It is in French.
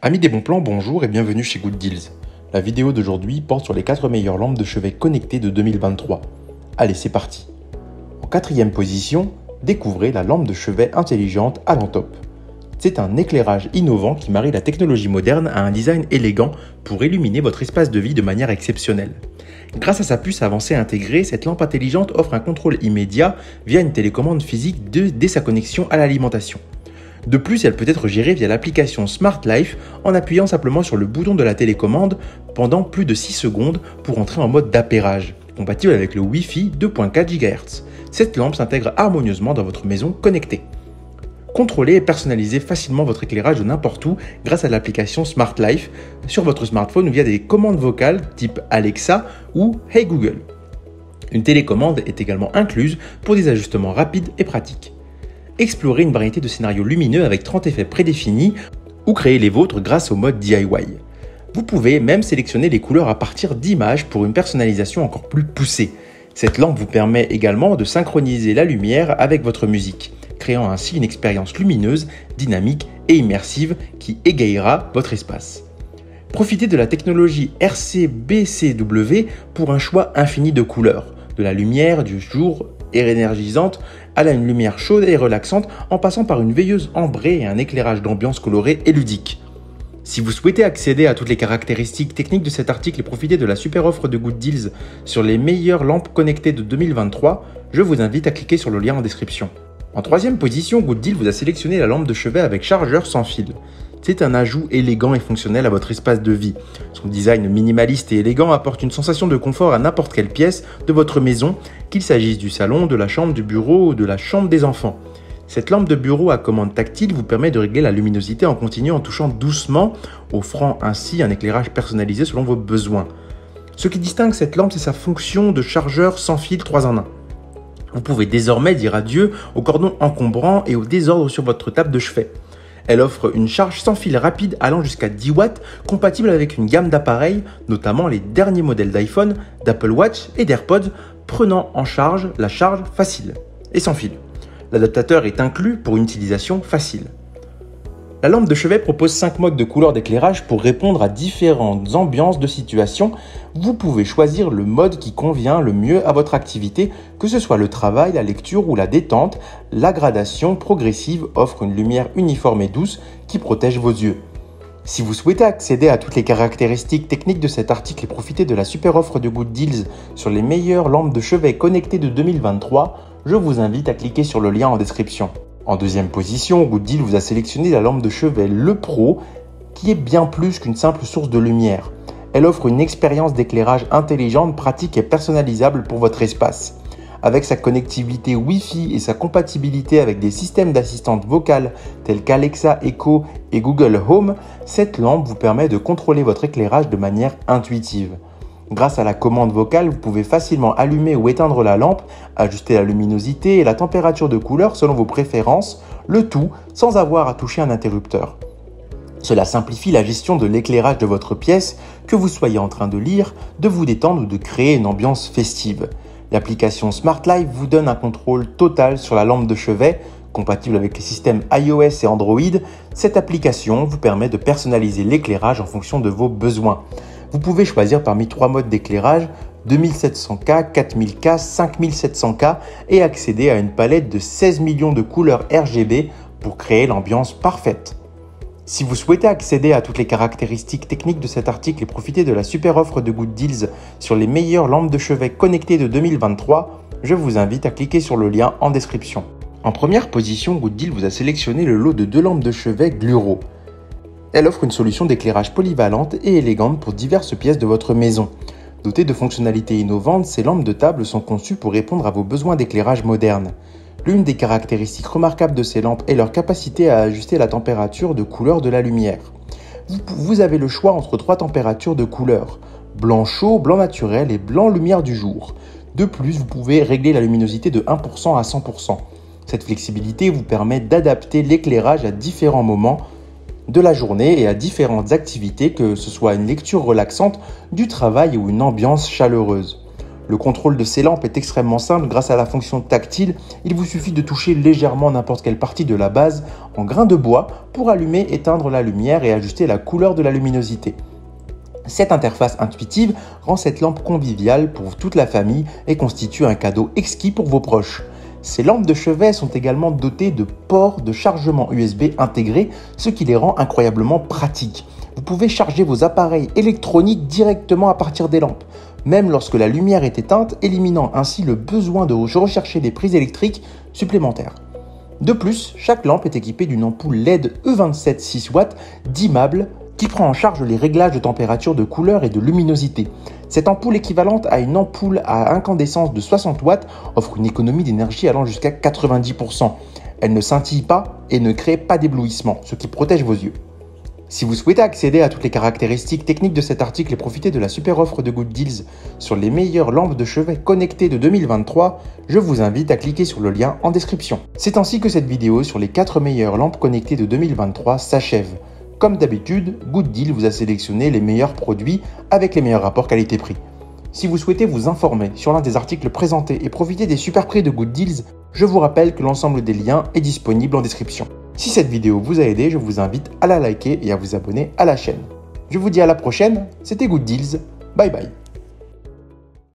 Amis des bons plans, bonjour et bienvenue chez Good Deals. La vidéo d'aujourd'hui porte sur les 4 meilleures lampes de chevet connectées de 2023. Allez, c'est parti. En 4e position, découvrez la lampe de chevet intelligente Alentop. C'est un éclairage innovant qui marie la technologie moderne à un design élégant pour illuminer votre espace de vie de manière exceptionnelle. Grâce à sa puce avancée intégrée, cette lampe intelligente offre un contrôle immédiat via une télécommande physique dès sa connexion à l'alimentation. De plus, elle peut être gérée via l'application Smart Life en appuyant simplement sur le bouton de la télécommande pendant plus de 6 secondes pour entrer en mode d'appairage, compatible avec le Wi-Fi 2.4 GHz. Cette lampe s'intègre harmonieusement dans votre maison connectée. Contrôlez et personnalisez facilement votre éclairage de n'importe où grâce à l'application Smart Life sur votre smartphone ou via des commandes vocales type Alexa ou Hey Google. Une télécommande est également incluse pour des ajustements rapides et pratiques. Explorez une variété de scénarios lumineux avec 30 effets prédéfinis ou créez les vôtres grâce au mode DIY. Vous pouvez même sélectionner les couleurs à partir d'images pour une personnalisation encore plus poussée. Cette lampe vous permet également de synchroniser la lumière avec votre musique, créant ainsi une expérience lumineuse, dynamique et immersive qui égayera votre espace. Profitez de la technologie RCBCW pour un choix infini de couleurs, de la lumière du jour énergisante à une lumière chaude et relaxante en passant par une veilleuse ambrée et un éclairage d'ambiance coloré et ludique. Si vous souhaitez accéder à toutes les caractéristiques techniques de cet article et profiter de la super offre de Good Deals sur les meilleures lampes connectées de 2023, je vous invite à cliquer sur le lien en description. En 3e position, Good Deals vous a sélectionné la lampe de chevet avec chargeur sans fil. C'est un ajout élégant et fonctionnel à votre espace de vie. Son design minimaliste et élégant apporte une sensation de confort à n'importe quelle pièce de votre maison, qu'il s'agisse du salon, de la chambre, du bureau ou de la chambre des enfants. Cette lampe de bureau à commande tactile vous permet de régler la luminosité en continu en touchant doucement, offrant ainsi un éclairage personnalisé selon vos besoins. Ce qui distingue cette lampe, c'est sa fonction de chargeur sans fil 3 en 1. Vous pouvez désormais dire adieu aux cordons encombrants et au désordre sur votre table de chevet. Elle offre une charge sans fil rapide allant jusqu'à 10 watts, compatible avec une gamme d'appareils, notamment les derniers modèles d'iPhone, d'Apple Watch et d'AirPods, prenant en charge la charge facile et sans fil. L'adaptateur est inclus pour une utilisation facile. La lampe de chevet propose 5 modes de couleurs d'éclairage pour répondre à différentes ambiances de situation. Vous pouvez choisir le mode qui convient le mieux à votre activité, que ce soit le travail, la lecture ou la détente. La gradation progressive offre une lumière uniforme et douce qui protège vos yeux. Si vous souhaitez accéder à toutes les caractéristiques techniques de cet article et profiter de la super offre de Good Deals sur les meilleures lampes de chevet connectées de 2023, je vous invite à cliquer sur le lien en description. En 2e position, Good Deals vous a sélectionné la lampe de chevet Le Pro, qui est bien plus qu'une simple source de lumière. Elle offre une expérience d'éclairage intelligente, pratique et personnalisable pour votre espace. Avec sa connectivité Wi-Fi et sa compatibilité avec des systèmes d'assistance vocale tels qu'Alexa, Echo et Google Home, cette lampe vous permet de contrôler votre éclairage de manière intuitive. Grâce à la commande vocale, vous pouvez facilement allumer ou éteindre la lampe, ajuster la luminosité et la température de couleur selon vos préférences, le tout sans avoir à toucher un interrupteur. Cela simplifie la gestion de l'éclairage de votre pièce, que vous soyez en train de lire, de vous détendre ou de créer une ambiance festive. L'application Smart Life vous donne un contrôle total sur la lampe de chevet, compatible avec les systèmes iOS et Android. Cette application vous permet de personnaliser l'éclairage en fonction de vos besoins. Vous pouvez choisir parmi 3 modes d'éclairage, 2700K, 4000K, 5700K et accéder à une palette de 16 millions de couleurs RGB pour créer l'ambiance parfaite. Si vous souhaitez accéder à toutes les caractéristiques techniques de cet article et profiter de la super offre de Good Deals sur les meilleures lampes de chevet connectées de 2023, je vous invite à cliquer sur le lien en description. En 1re position, Good Deals vous a sélectionné le lot de 2 lampes de chevet Gluro. Elle offre une solution d'éclairage polyvalente et élégante pour diverses pièces de votre maison. Dotées de fonctionnalités innovantes, ces lampes de table sont conçues pour répondre à vos besoins d'éclairage moderne. L'une des caractéristiques remarquables de ces lampes est leur capacité à ajuster la température de couleur de la lumière. Vous avez le choix entre 3 températures de couleur, blanc chaud, blanc naturel et blanc lumière du jour. De plus, vous pouvez régler la luminosité de 1% à 100%. Cette flexibilité vous permet d'adapter l'éclairage à différents moments de la journée et à différentes activités, que ce soit une lecture relaxante, du travail ou une ambiance chaleureuse. Le contrôle de ces lampes est extrêmement simple grâce à la fonction tactile. Il vous suffit de toucher légèrement n'importe quelle partie de la base en grain de bois pour allumer, éteindre la lumière et ajuster la couleur de la luminosité. Cette interface intuitive rend cette lampe conviviale pour toute la famille et constitue un cadeau exquis pour vos proches. Ces lampes de chevet sont également dotées de ports de chargement USB intégrés, ce qui les rend incroyablement pratiques. Vous pouvez charger vos appareils électroniques directement à partir des lampes, même lorsque la lumière est éteinte, éliminant ainsi le besoin de rechercher des prises électriques supplémentaires. De plus, chaque lampe est équipée d'une ampoule LED E27 6W dimmable qui prend en charge les réglages de température, de couleur et de luminosité. Cette ampoule équivalente à une ampoule à incandescence de 60 watts offre une économie d'énergie allant jusqu'à 90%. Elle ne scintille pas et ne crée pas d'éblouissement, ce qui protège vos yeux. Si vous souhaitez accéder à toutes les caractéristiques techniques de cet article et profiter de la super offre de Good Deals sur les meilleures lampes de chevet connectées de 2023, je vous invite à cliquer sur le lien en description. C'est ainsi que cette vidéo sur les 4 meilleures lampes connectées de 2023 s'achève. Comme d'habitude, Good Deal vous a sélectionné les meilleurs produits avec les meilleurs rapports qualité-prix. Si vous souhaitez vous informer sur l'un des articles présentés et profiter des super prix de Good Deals, je vous rappelle que l'ensemble des liens est disponible en description. Si cette vidéo vous a aidé, je vous invite à la liker et à vous abonner à la chaîne. Je vous dis à la prochaine, c'était Good Deals, bye bye.